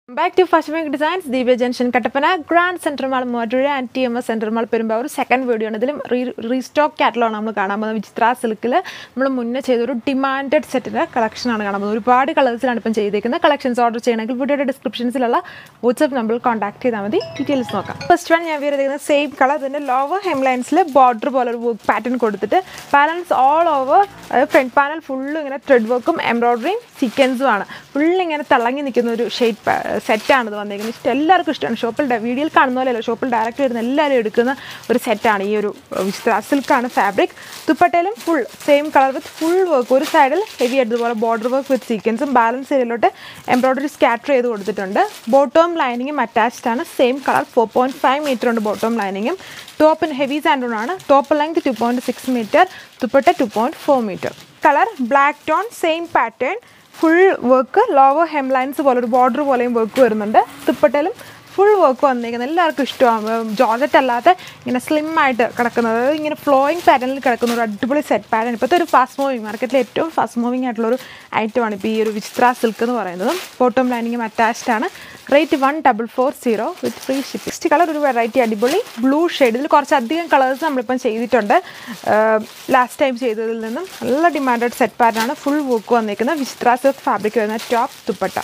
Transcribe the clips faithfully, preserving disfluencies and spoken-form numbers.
Back to Fashion Week Designs, Divya Junction, Kattapana, Grand Central Mall, Madura, and T M S Central Mall, Perumbavoor. Second video, we restock catalog. We have Vichitra silk. We have demanded set collection. We have party colors. Collections order video descriptions. WhatsApp number contact details. First one, we have the same color. Then lower hemlines border work pattern. Balance all over front panel full thread work, embroidery, sequence. Full shade set ആണ് ഇത് വന്നിരിക്കുന്നത്. എല്ലാവർക്കും ഇഷ്ടമാണ്. ഷോപ്പിൽ വീഡിയോയിൽ കാണുന്ന പോലെയല്ല, ഷോപ്പിൽ ഡയറക്റ്റ് വരുന്ന എല്ലാവരും എടുക്കുന്ന ഒരു സെറ്റാണ് ഈ ഒരു വിചിത്ര സിൽക്കാണ് ഫാബ്രിക്. ദുപ്പട്ടയിലും full same colour with full work. ഒരു സൈഡിൽ ഹെവി ആയിട്ടുള്ള ബോർഡർ വർക്ക് വിത്ത് സീക്വൻസും ബാലൻസ് ഏരിയയിലോട്ട് എംബ്രോയിഡറി സ്കാറ്റർ ചെയ്ത് കൊടുത്തിട്ടുണ്ട്. ബോട്ടം ലൈനിങ്ങും അറ്റാച്ച്ഡ് ആണ്. Same colour four point five metre ഉണ്ട് ബോട്ടം ലൈനിങ്ങും. ടോപ്പിന് ഹെവി സാൻഡൂൺ ആണ്. Top length two point six metre, dupatta two point four metre. Colour black tone, same pattern, full work, lower hemlines, border work. Duppattailum full work വന്നിരിക്കുന്നു. എല്ലാവർക്കും ഇഷ്ടമാണ്. Georgette അല്ലാതെ ഇങ്ങനെ slim ആയിട്ട് കിടക്കുന്നത്, ഇങ്ങനെ ഫ്ലോയിങ് പാറ്റേണിൽ കിടക്കുന്ന ഒരു അടിപൊളി സെറ്റ് പാറ്റേൺ. ഇപ്പോഴത്തെ ഒരു ഫാസ്റ്റ് മൂവിങ് മാർക്കറ്റിലെ ഏറ്റവും ഫാസ്റ്റ് മൂവിങ് ആയിട്ടുള്ളൊരു ഐറ്റമാണ് ഇപ്പോൾ ഈ ഒരു വിചിത്ര സിൽക്ക് എന്ന് പറയുന്നത്. ബോട്ടം ലൈനിങ്ങും അറ്റാച്ച്ഡ് ആണ്. Rate one double four zero with free shipping. Next colour ഒരു വെറൈറ്റി അടിപൊളി ബ്ലൂ ഷെയ്ഡ്. ഇതിൽ കുറച്ചധികം കളേഴ്സ് നമ്മളിപ്പം ചെയ്തിട്ടുണ്ട് ലാസ്റ്റ് ടൈം ചെയ്തതിൽ നിന്നും. നല്ല ഡിമാൻഡഡ് സെറ്റ് പാറ്റേൺ ആണ്. ഫുൾ വർക്ക് വന്നിരിക്കുന്നത്. വിചിത്ര സിൽക്ക് ഫാബ്രിക് വരുന്ന top dupatta.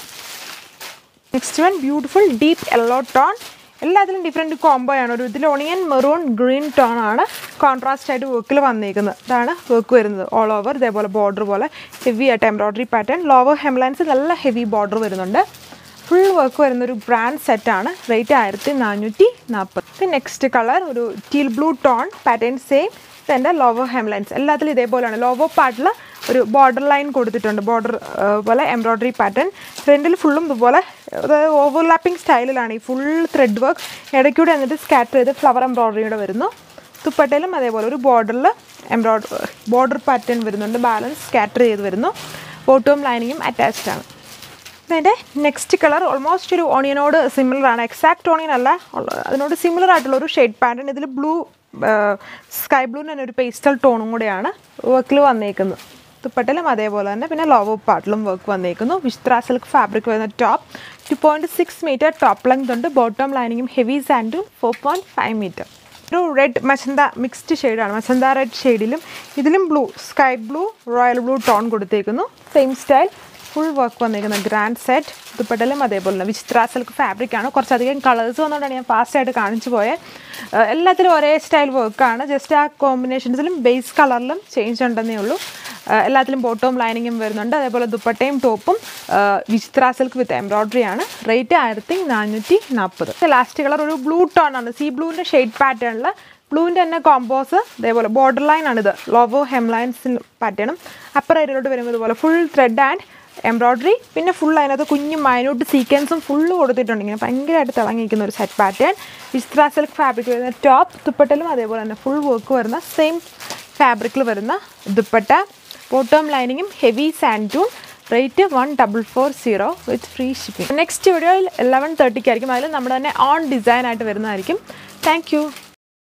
Next one, beautiful deep yellow tone. എല്ലാത്തിലും ഡിഫറെൻറ്റ് കോംബോ ആണ്. ഒരു ഇതിൽ ഓണിയൻ മെറൂൺ ഗ്രീൻ ടോൺ ആണ് കോൺട്രാസ്റ്റ് ആയിട്ട് വർക്കിൽ വന്നിരിക്കുന്നത്. ഇതാണ് വർക്ക് വരുന്നത് ഓൾ ഓവർ. ഇതേപോലെ ബോർഡർ പോലെ ഹെവി ആയിട്ട് എംബ്രോയിഡറി പാറ്റേൺ. ലോവർ ഹെംലൈൻസ് നല്ല ഹെവി ബോർഡർ വരുന്നുണ്ട്. ഫുൾ വർക്ക് വരുന്നൊരു ബ്രാൻഡ് സെറ്റാണ്. റേറ്റ് ആയിരത്തി നാനൂറ്റി നാൽപ്പത്. നെക്സ്റ്റ് കളർ ഒരു teal blue tone pattern same. ഇതെൻ്റെ ലോവർ ഹെംലൈൻസ്. എല്ലാത്തിലും ഇതേപോലെയാണ്. ലോവർ പാർട്ടിൽ ഒരു ബോർഡർ ലൈൻ കൊടുത്തിട്ടുണ്ട്. ബോർഡർ പോലെ എംബ്രോയിഡറി പാറ്റേൺ. ഫ്രണ്ടിൽ ഫുള്ളും ഇതുപോലെ ഓവർലാപ്പിംഗ് സ്റ്റൈലിലാണ് ഈ ഫുൾ ത്രെഡ് വർക്ക്. ഇടയ്ക്കൂടെ എന്നിട്ട് സ്കാറ്റർ ചെയ്ത് ഫ്ലവർ എംബ്രോയിഡറിയുടെ വരുന്നു. ദുപ്പട്ടയിലും അതേപോലെ ഒരു ബോർഡറിൽ എംബ്രോയിഡറി ബോർഡർ പാറ്റേൺ വരുന്നുണ്ട്. ബാലൻസ് സ്കാറ്റർ ചെയ്ത് വരുന്നു. ബോട്ടം ലൈനിങ്ങും അറ്റാച്ച്ഡ് ആണ്. അതിൻ്റെ നെക്സ്റ്റ് കളർ ഓൾമോസ്റ്റ് ഒരു ഓണിയനോട് സിമിലർ ആണ്. എക്സാക്ട് ഓണിയൻ അല്ല, അതിനോട് സിമിലർ ആയിട്ടുള്ള ഒരു ഷെയ്ഡ് പാറ്റേൺ. ഇതിൽ ബ്ലൂ സ്കൈ ബ്ലൂവിന് തന്നെ ഒരു പേസ്റ്റൽ ടോണും കൂടെയാണ് വർക്കിൽ വന്നേക്കുന്നത്. ദുപ്പട്ടയിലും അതേപോലെ തന്നെ പിന്നെ ലോവർ പാർട്ടിലും വർക്ക് വന്നേക്കുന്നു. വിചിത്ര സിൽക്ക് ഫാബ്രിക് വരുന്ന top two point six metre top length ഉണ്ട്. ബോട്ടം ലൈനിങ്ങും ഹെവി സാൻഡും ഫോർ പോയിൻറ്റ് ഫൈവ് മീറ്റർ. ഒരു റെഡ് മസന്ത മിക്സ്ഡ് ഷെയ്ഡാണ്. മസന്ത റെഡ് ഷെയ്ഡിലും ഇതിലും blue sky blue royal blue tone കൊടുത്തേക്കുന്നു. സെയിം സ്റ്റൈൽ ഫുൾ വർക്ക് വന്നിരിക്കുന്ന ഗ്രാൻഡ് സെറ്റ്. ദുപ്പട്ടയിലും അതേപോലെ തന്നെ വിചിത്ര സിൽക്ക് ഫാബ്രിക്കാണ്. കുറച്ചധികം കളേഴ്സ് വന്നുകൊണ്ടാണ് ഞാൻ ഫാസ്റ്റായിട്ട് കാണിച്ചു പോയത്. എല്ലാത്തിലും ഒരേ സ്റ്റൈൽ വർക്കാണ്. ജസ്റ്റ് ആ കോമ്പിനേഷൻസിലും ബേസ് കളറിലും ചേഞ്ച് ഉണ്ടെന്നേ ഉള്ളൂ. എല്ലാത്തിലും ബോട്ടവും ലൈനിങ്ങും വരുന്നുണ്ട്. അതേപോലെ ദുപ്പട്ടയും ടോപ്പും വിചിത്ര സിൽക്ക് വിത്ത് എംബ്രോയിഡറി ആണ്. റേറ്റ് ആയിരത്തി നാനൂറ്റി നാൽപ്പത്. ലാസ്റ്റ് കളർ ഒരു ബ്ലൂ ടോൺ ആണ്. സീ ബ്ലൂവിൻ്റെ ഷെയ്ഡ് പാറ്റേണിൽ ബ്ലൂവിൻ്റെ തന്നെ കോമ്പോസ്. അതേപോലെ ബോർഡർ ലൈൻ ആണിത്. ലോവോ ഹെംലൈൻസിൻ പാറ്റേണും അപ്പർ ഏരിയയിലോട്ട് വരുമ്പോൾ ഇതുപോലെ ഫുൾ ത്രെഡ് ആൻഡ് എംബ്രോയിഡറി. പിന്നെ ഫുൾ അതിനകത്ത് കുഞ്ഞു മൈന്യൂട്ട് സീക്വൻസും ഫുള്ള് കൊടുത്തിട്ടുണ്ട്. ഇങ്ങനെ ഭയങ്കരമായിട്ട് തിളങ്ങിയിരിക്കുന്ന ഒരു സെറ്റ് പാറ്റേൺ. വിചിത്ര സിൽക്ക് ഫാബ്രിക് വരുന്ന ടോപ്പ്. ദുപ്പട്ടയിലും അതേപോലെ തന്നെ ഫുൾ വർക്ക് വരുന്ന സെയിം ഫാബ്രിക്കിൽ വരുന്ന ദുപ്പട്ട. ബോട്ടം ലൈനിങ്ങും heavy santoon. Rate one double four zero with free shipping. Next വീഡിയോയിൽ ലെവൻ തേർട്ടിക്ക് ആയിരിക്കും. അതിൽ നമ്മുടെ തന്നെ ഓൺ ഡിസൈൻ ആയിട്ട് വരുന്നതായിരിക്കും. Thank U.